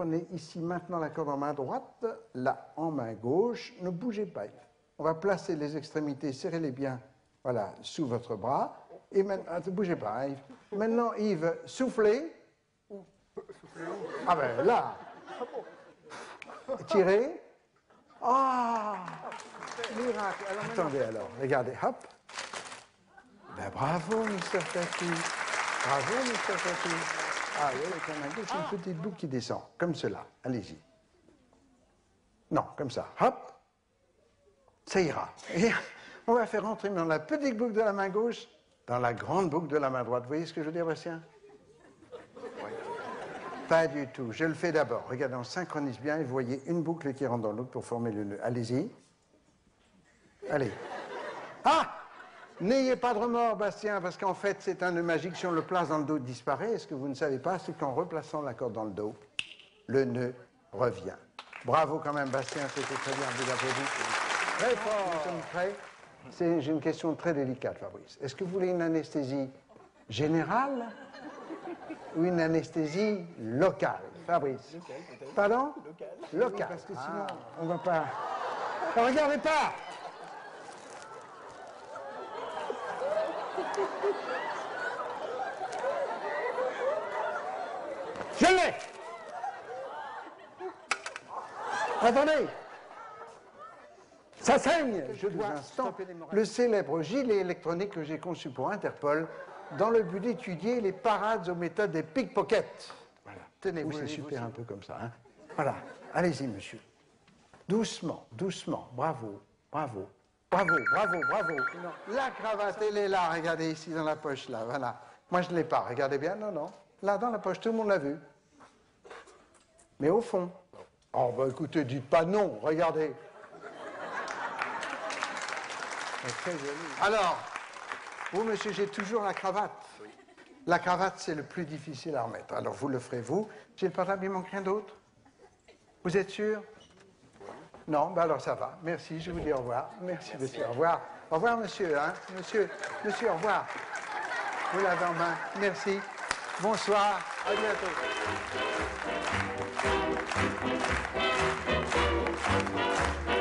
prenez ici maintenant la corde en main droite, là en main gauche. Ne bougez pas, Yves. On va placer les extrémités, serrez-les bien, voilà, sous votre bras. Et maintenant, ne bougez pas, hein, Yves. Maintenant, Yves, soufflez. Ah ben là. Tirez. Ah, miracle. Alors, attendez alors, regardez, hop. Ben, bravo, Mr. Tati. Bravo, Mr. Tati. Ah oui, avec la main gauche, une petite boucle qui descend, comme cela. Allez-y. Non, comme ça. Hop. Ça ira. Et on va faire entrer dans la petite boucle de la main gauche, dans la grande boucle de la main droite. Vous voyez ce que je veux dire, Bastien? Oui. Pas du tout. Je le fais d'abord. Regardez, on synchronise bien et vous voyez une boucle qui rentre dans l'autre pour former le nœud. Allez-y. Allez. Ah! N'ayez pas de remords, Bastien, parce qu'en fait, c'est un nœud magique. Si on le place dans le dos, il disparaît. Et ce que vous ne savez pas, c'est qu'en replaçant la corde dans le dos, le nœud revient. Bravo quand même, Bastien, c'était très bien. Vous applaudissez. Très fort. Nous sommes prêts. J'ai une question très délicate, Fabrice. Est-ce que vous voulez une anesthésie générale ou une anesthésie locale, Fabrice? Pardon? Locale. Parce que sinon, on ne va pas... Ne regardez pas! Je l'ai! Attendez! Ça saigne! Je dois stopper le célèbre gilet électronique que j'ai conçu pour Interpol dans le but d'étudier les parades aux méthodes des pickpockets. Voilà. Tenez-vous, c'est super un peu comme ça. Hein? Voilà. Allez-y, monsieur. Doucement, doucement. Bravo, bravo. Bravo, bravo, bravo. Non. La cravate, elle est là, regardez ici dans la poche, là, voilà. Moi, je ne l'ai pas, regardez bien, non, non. Là, dans la poche, tout le monde l'a vu. Mais au fond. Oh, bah écoutez, dites pas non, regardez. C'est très joli. Alors, vous, monsieur, j'ai toujours la cravate. Oui. La cravate, c'est le plus difficile à remettre. Alors, vous le ferez, vous. J'ai le portable, il manque rien d'autre. Vous êtes sûr? Non, ben alors ça va. Merci, je vous dis au revoir. Merci, monsieur, au revoir. Au revoir, monsieur. Hein. Monsieur, au revoir. Vous l'avez en main. Merci. Bonsoir. À bientôt.